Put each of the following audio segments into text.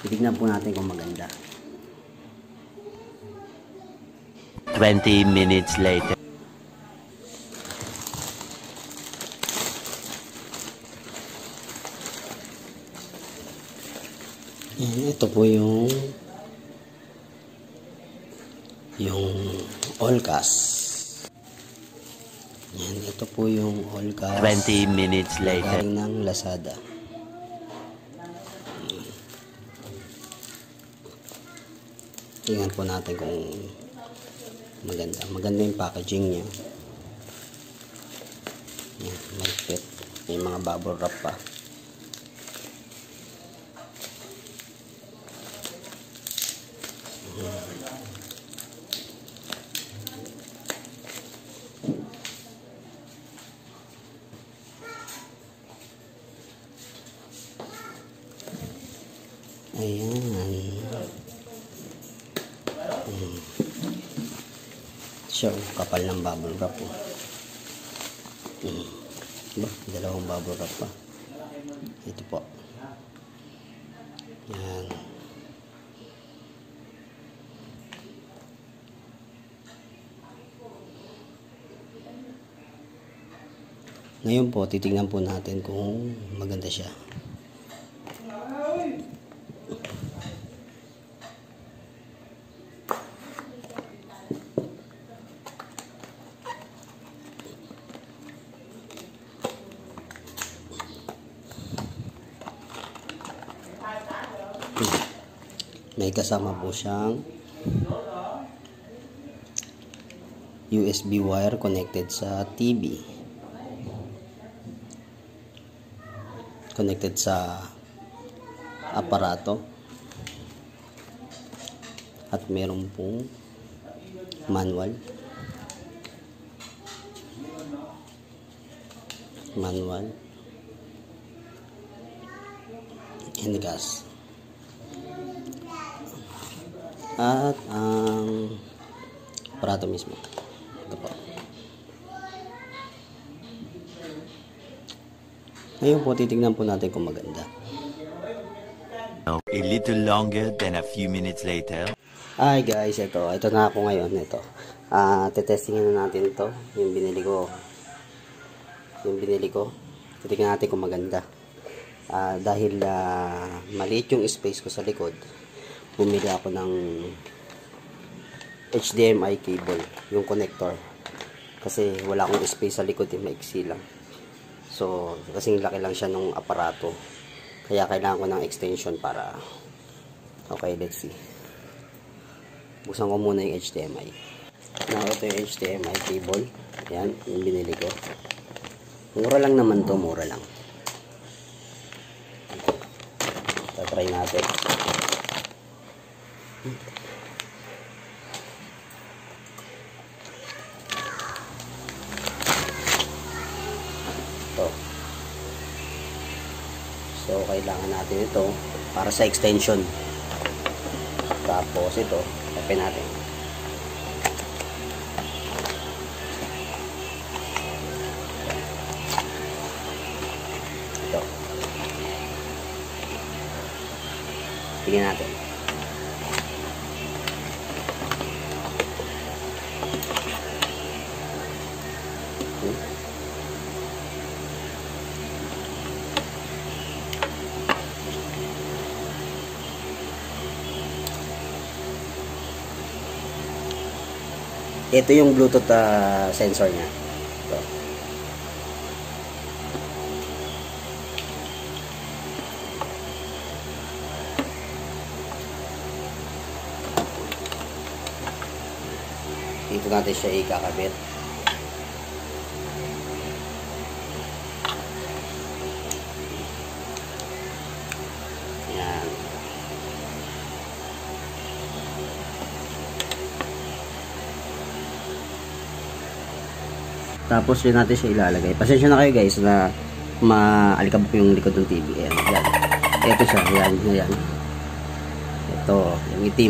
Titignan po natin kung maganda. 20 minutes later. Yan, ito po yung all cast. Yan, ito po yung all cast. 20 minutes later. Galing ng Lazada. Tingnan po natin kung maganda. Maganda yung packaging niya. Yan, may fit. May mga bubble wrap pa. Ayan. Siya, kapal ng bubble wrap po. Diba? Dalawang bubble wrap pa. Ito po. Yan. Ngayon po, titignan po natin kung maganda siya. May kasama po siyang USB wire connected sa TV. Connected sa aparato. At meron pong manual. And gas. At ang aparato mismo. Ito po. Ngayon po, titignan po natin kung maganda. A little longer than a few minutes later. Hi guys, ito na ako ngayon. Ito. Tetestingin na natin ito. Yung binili ko. Titignan natin kung maganda. Dahil maliit yung space ko sa likod, bumili ako ng HDMI cable, yung connector. Kasi wala akong space sa likod, maiksi lang. So, kasing laki lang siya nung aparato. Kaya kailangan ko ng extension para... Okay, let's see. Buksan ko muna yung HDMI. Now, ito yung HDMI cable. Yan, yung binili ko. Mura lang naman to, mura lang. Tatry natin. So, kailangan natin ito para sa extension. Tapos ito, open natin. Ito. Tingnan natin. Ito yung Bluetooth sensor niya. Ito. Dito natin siya ikakabit. Yan. Tapos yun natin siya ilalagay. Pasensya na kayo guys na maalikabok yung likod ng TV. Ayan, yan. Ito siya. Yan, yan. Ito, yung itim.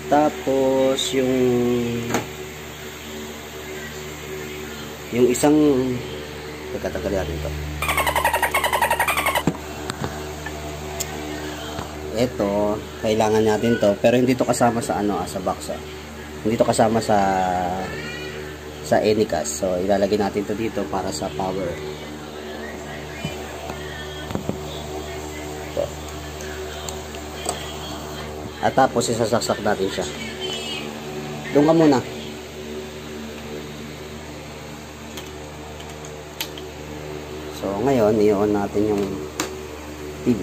Tapos yung isang pagkatagal natin to. Ito, kailangan natin to, pero hindi to kasama sa sa box. Hindi to kasama sa Anycast. So ilalagay natin to dito para sa power. Ito. At tapos isasaksak natin siya. Doon ka muna. So ngayon, i-on natin yung TV.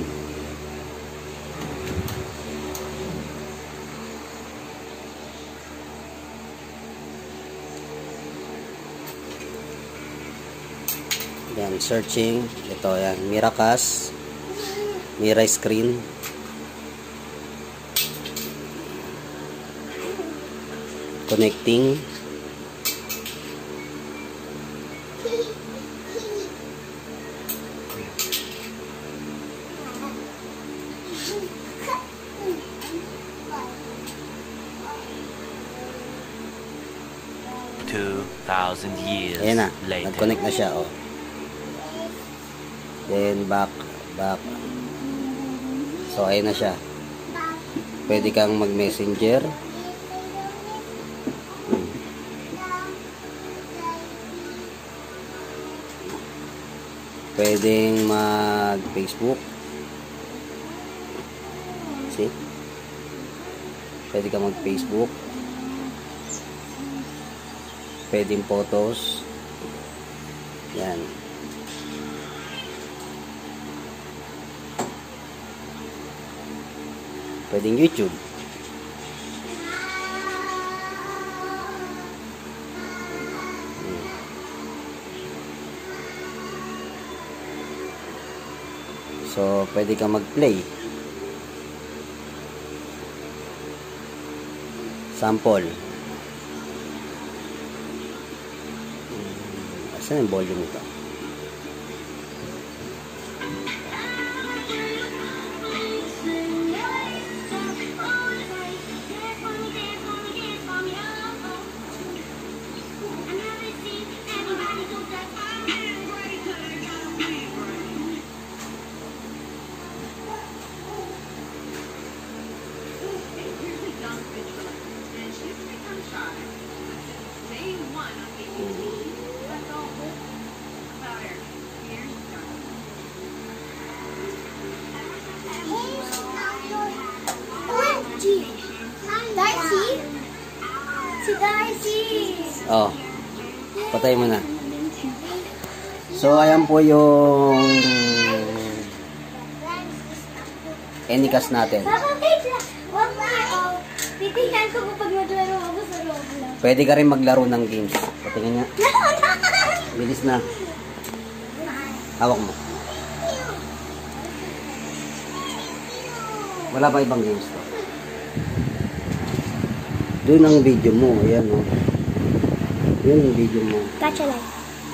Yan, searching. Ito, yan. Miracast. Mirai screen. Connecting. Years ayan na, later. nag-connect na siya, oh. Then back. So ayan na siya. Pwede kang mag-messenger. Pwedeng mag-Facebook. See? Pwede kang mag-Facebook. Pwedeng photos. Yan. Pwedeng YouTube. So, pwede kang mag-play. Sample. Saan yung volume ito? Darcy? Si Darcy! Oh, patay mo na. So, ayan po yung Anycast natin. Papa, wait lang! Wag na! Titignan ko kapag maglaro ako sa Roblox. Pwede ka rin maglaro ng games. Patingin nga. Bilis na. Hawak mo. Wala pa ibang games to. Doon ang video mo. Ayan o. Yun ang video mo. Gacha life.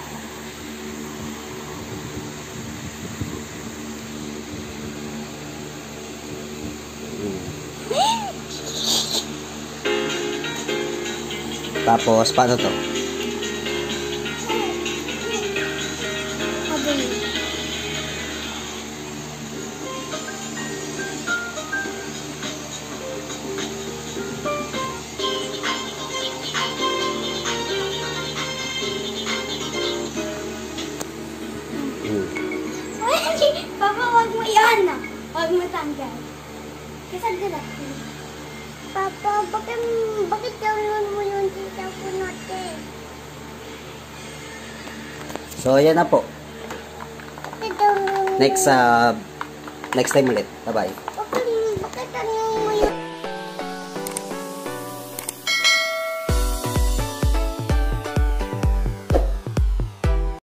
Tapos, paano to? Papa, wag mo yan. Wag mo tanggal. Kasi gala. Papa, bakit gawin mo yung tita ko natin? So, ayan na po. Next time ulit. Bye-bye. Bakit mo yung